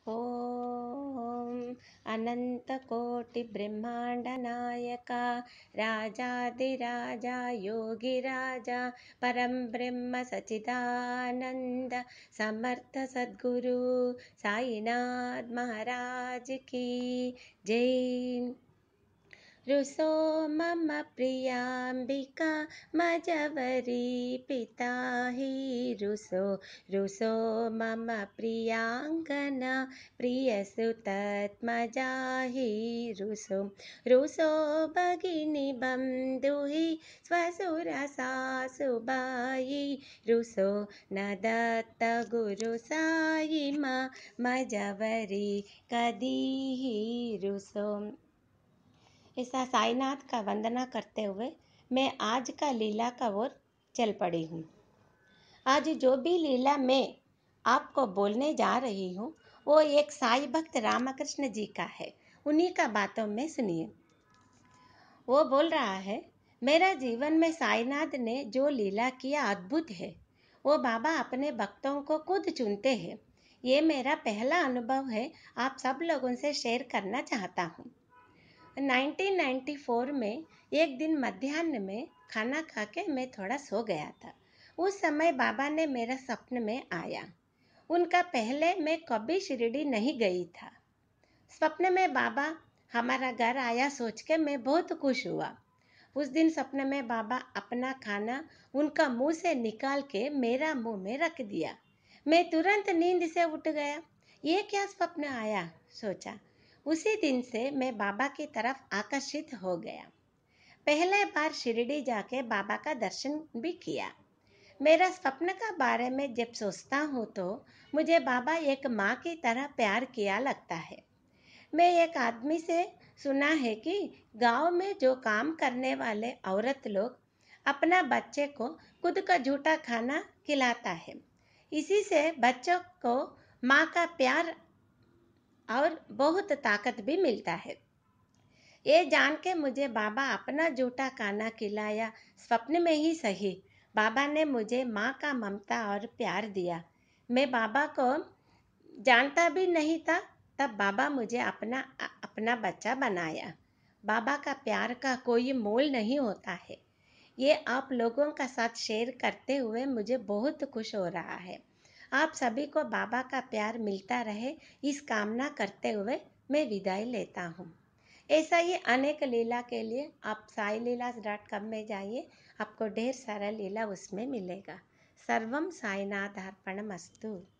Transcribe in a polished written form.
ॐ अनन्तकोटिब्रह्माण्डनायका राजाधिराजा योगिराजा परं ब्रह्म सच्चिदानन्द समर्थ सद्गुरु साईनाथ महाराज की जय। रुसो मम प्रियाम्बिका मजवरी पिता हि रुसो मम प्रियाङ्गना प्रियसुतत्मजा हि रुसो भगिनी बन्धुहि स्वसुरसासुबायि रुसो न दत्त गुरु साई मजवरी कदीहि रुसो। ऐसा साईनाथ का वंदना करते हुए मैं आज का लीला का ओर चल पड़ी हूँ। आज जो भी लीला मैं आपको बोलने जा रही हूँ वो एक साई भक्त रामकृष्ण जी का है। उन्हीं का बातों में सुनिए। वो बोल रहा है, मेरा जीवन में साईनाथ ने जो लीला किया अद्भुत है। वो बाबा अपने भक्तों को खुद चुनते हैं। ये मेरा पहला अनुभव है, आप सब लोगों से शेयर करना चाहता हूँ। 1994 में एक दिन मध्याह्न में खाना खा के मैं थोड़ा सो गया था। उस समय बाबा ने मेरा सपन में आया। उनका पहले मैं कभी शिरडी नहीं गई था। स्वप्न में बाबा हमारा घर आया सोच के मैं बहुत खुश हुआ। उस दिन सपने में बाबा अपना खाना उनका मुंह से निकाल के मेरा मुंह में रख दिया। मैं तुरंत नींद से उठ गया। ये क्या स्वप्न आया सोचा। उसी दिन से मैं बाबा की तरफ आकर्षित हो गया। पहले बार शिरडी जाके बाबा का दर्शन भी किया। मेरा स्वप्न का बारे में जब सोचता हूँ तो मुझे बाबा एक माँ की तरह प्यार किया लगता है। मैं एक आदमी से सुना है कि गांव में जो काम करने वाले औरत लोग अपना बच्चे को खुद का झूठा खाना खिलाता है। इसी से बच्चों को माँ का प्यार और बहुत ताकत भी मिलता है। ये जान के मुझे बाबा अपना झूठा खाना खिलाया। स्वप्न में ही सही, बाबा ने मुझे माँ का ममता और प्यार दिया। मैं बाबा को जानता भी नहीं था, तब बाबा मुझे अपना बच्चा बनाया। बाबा का प्यार का कोई मोल नहीं होता है। ये आप लोगों का साथ शेयर करते हुए मुझे बहुत खुश हो रहा है। आप सभी को बाबा का प्यार मिलता रहे, इस कामना करते हुए मैं विदाई लेता हूँ। ऐसा ही अनेक लीला के लिए आप साईलीला.com में जाइए, आपको ढेर सारा लीला उसमें मिलेगा। सर्वम साईनाथार्पणमस्तु।